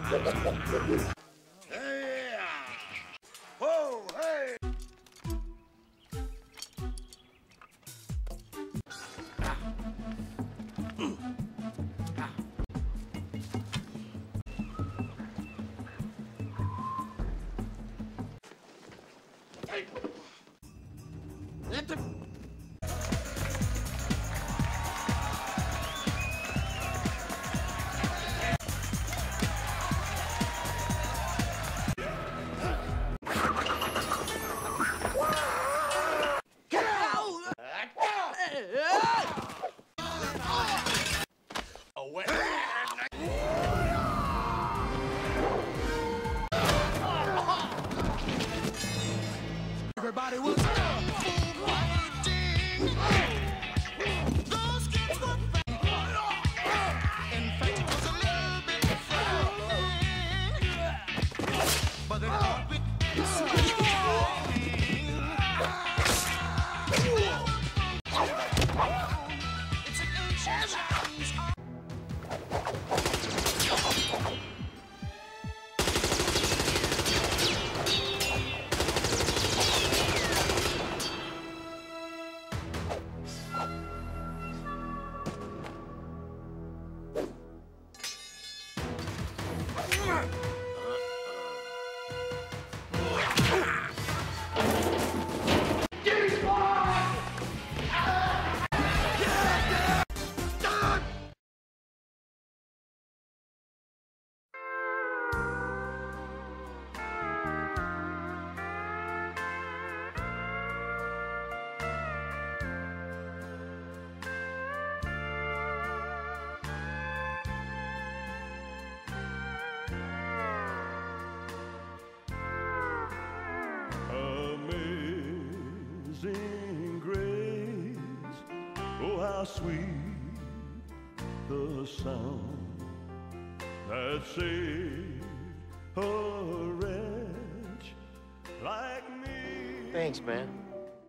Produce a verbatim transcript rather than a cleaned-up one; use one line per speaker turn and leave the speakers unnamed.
Hey! Whoa, hey! Hey! Let the... Away. Everybody was those kids were in fact it was a little bit frightening, but they thought we'd it's an ancient Amazing grace, oh how sweet the sound that saved a wretch like me.
Thanks, man.